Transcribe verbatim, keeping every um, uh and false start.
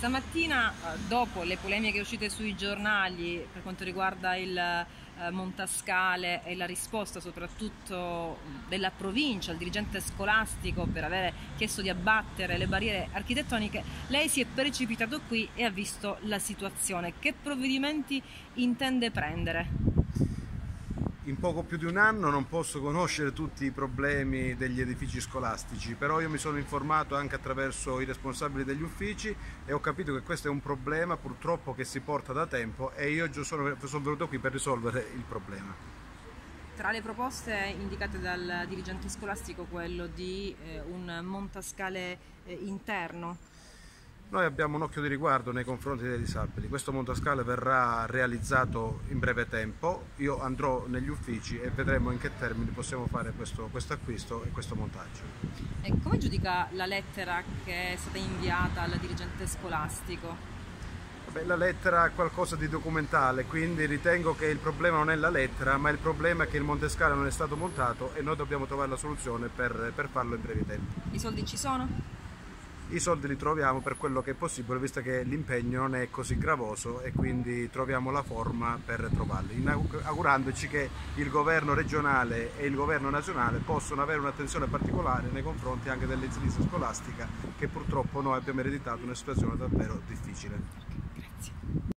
Stamattina, dopo le polemiche uscite sui giornali per quanto riguarda il eh, Montascale e la risposta soprattutto della provincia al dirigente scolastico per aver chiesto di abbattere le barriere architettoniche, lei si è precipitato qui e ha visto la situazione. Che provvedimenti intende prendere? In poco più di un anno non posso conoscere tutti i problemi degli edifici scolastici, però io mi sono informato anche attraverso i responsabili degli uffici e ho capito che questo è un problema purtroppo che si porta da tempo e io sono, sono venuto qui per risolvere il problema. Tra le proposte indicate dal dirigente scolastico quello di eh, un montascale eh, interno. Noi abbiamo un occhio di riguardo nei confronti dei disabili, questo montascale verrà realizzato in breve tempo, io andrò negli uffici e vedremo in che termini possiamo fare questo, questo acquisto e questo montaggio. E come giudica la lettera che è stata inviata al dirigente scolastico? Beh, la lettera ha qualcosa di documentale, quindi ritengo che il problema non è la lettera, ma il problema è che il Montascale non è stato montato e noi dobbiamo trovare la soluzione per, per farlo in brevi tempi. I soldi ci sono? I soldi li troviamo per quello che è possibile, visto che l'impegno non è così gravoso e quindi troviamo la forma per trovarli, augurandoci che il governo regionale e il governo nazionale possano avere un'attenzione particolare nei confronti anche dell'edilizia scolastica, che purtroppo noi abbiamo ereditato una situazione davvero difficile. Grazie.